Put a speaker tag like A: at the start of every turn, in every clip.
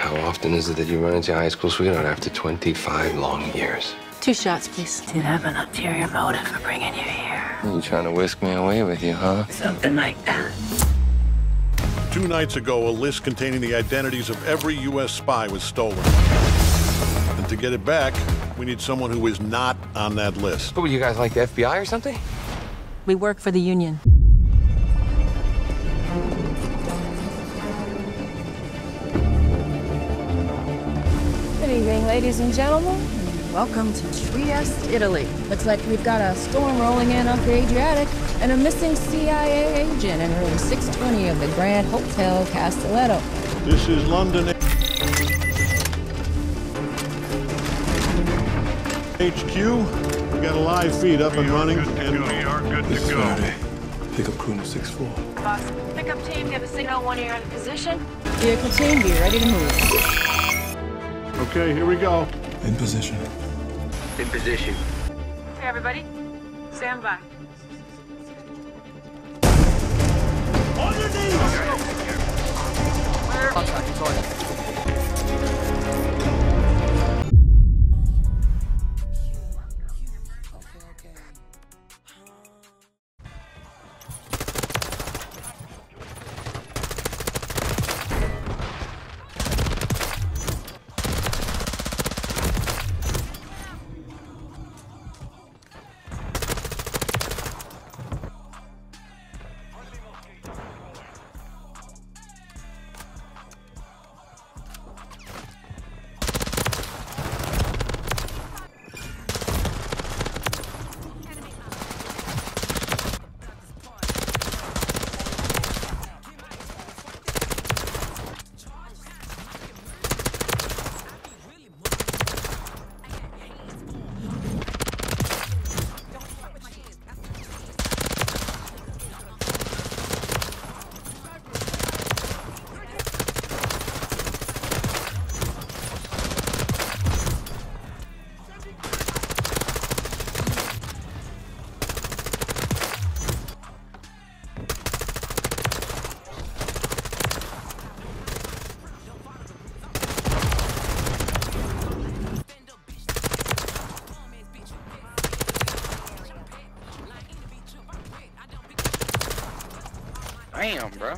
A: How often is it that you run into high school sweetheart after 25 long years?
B: 2 shots, please.
C: Did have an ulterior motive for bringing you here.
A: You trying to whisk me away with you, huh?
C: Something like that.
D: 2 nights ago, a list containing the identities of every U.S. spy was stolen. And to get it back, we need someone who is not on that list.
A: What, were you guys like the FBI or something?
B: We work for the union.
E: Good evening, ladies and gentlemen. Welcome to Trieste, Italy. Looks like we've got a storm rolling in off the Adriatic and a missing CIA agent in room 620 of the Grand Hotel Castelletto.
D: This is London HQ. We got a live feed up and running.
F: We are good to go.
G: Pick up crew 6-4.
H: Boss, pickup team, give a signal when you're in position.
E: Vehicle team, be ready to move.
D: Okay, here we go.
G: In position.
A: In position.
H: Okay, everybody, stand by.
D: On your knees!
I: Damn, bro.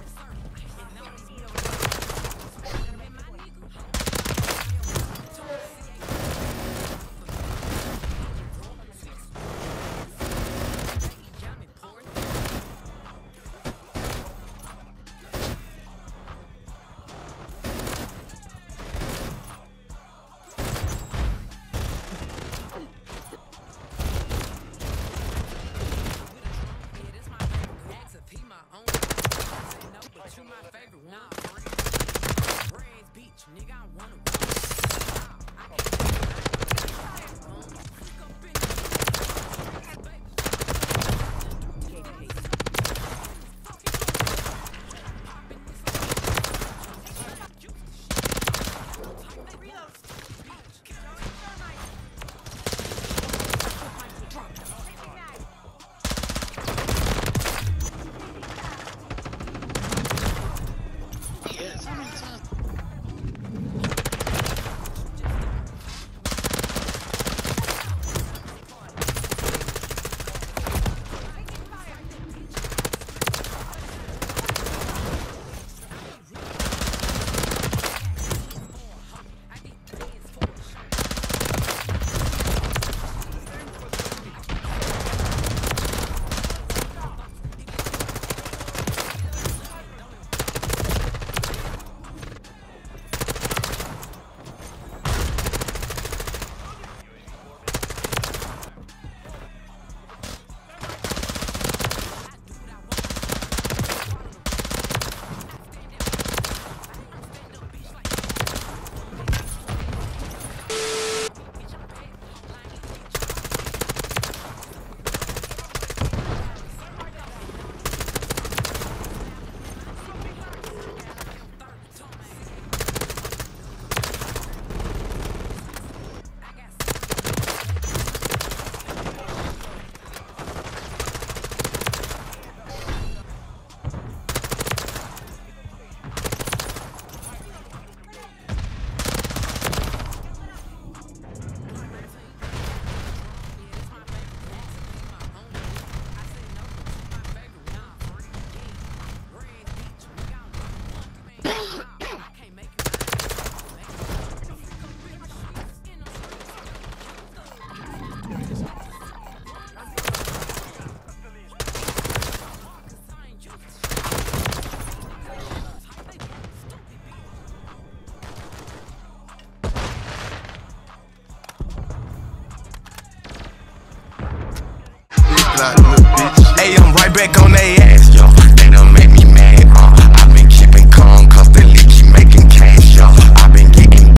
J: Hey, I'm right back on they ass, yo. They done made